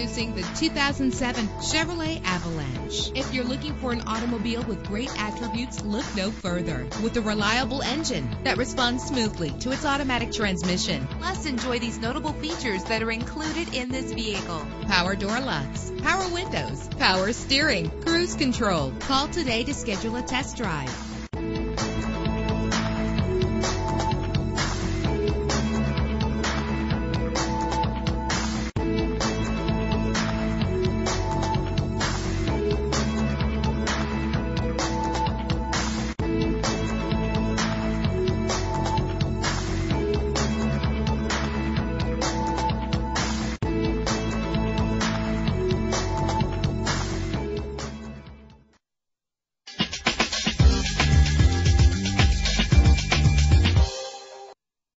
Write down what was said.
Introducing the 2007 Chevrolet Avalanche. If you're looking for an automobile with great attributes, look no further. With a reliable engine that responds smoothly to its automatic transmission. Plus, enjoy these notable features that are included in this vehicle: power door locks, power windows, power steering, cruise control. Call today to schedule a test drive.